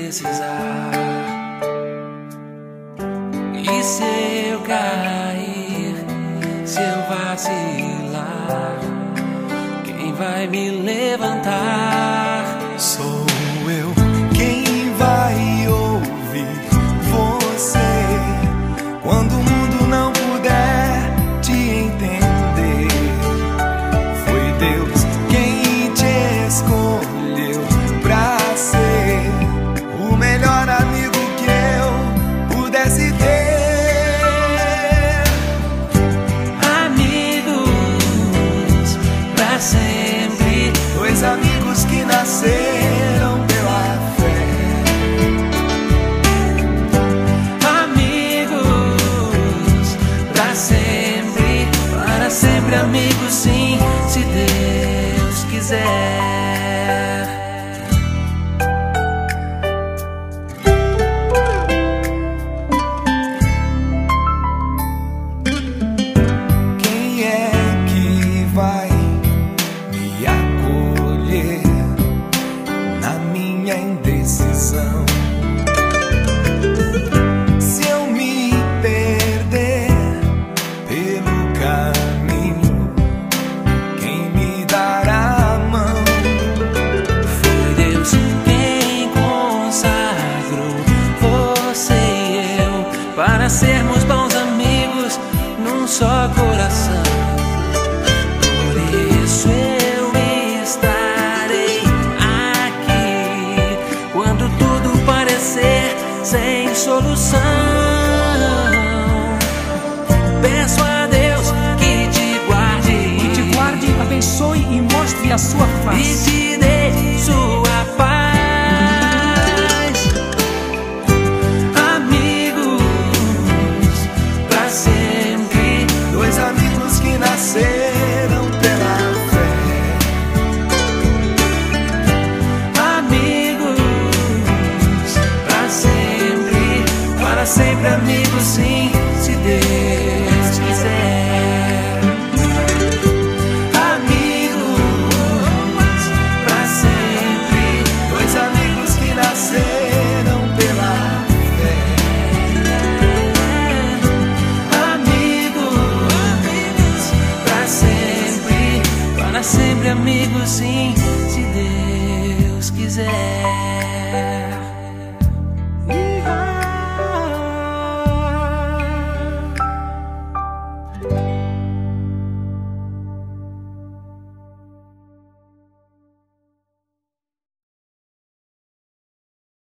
precisar. E se eu cair, se eu vacilar, quem vai me levantar? Sou eu quem vai ouvir você quando o mundo não puder te entender. Foi Deus quem te escolheu pra ser o melhor amigo que eu pudesse ter. Amigos pra sempre, Dois amigos que nasceram pela fé. amigos pra sempre, para sempre amigos sim, se Deus quiser. Quem é que vai me acolher na minha indecisão? Se eu me perder pelo caminho, quem me dará a mão? Foi Deus quem consagrou você e eu para sermos bons amigos num só coração. Por isso eu estarei aqui quando tudo parecer sem solução. Peço a Deus que te guarde, Abençoe e mostre a sua e face. te dê sua paz. Amigos pra sempre, Dois amigos que nasceram pela fé. amigos pra sempre, para sempre amigos sim, se Deus quiser. Amigos pra sempre, Dois amigos que nasceram pela fé. amigos pra sempre, para sempre amigos sim, se Deus quiser.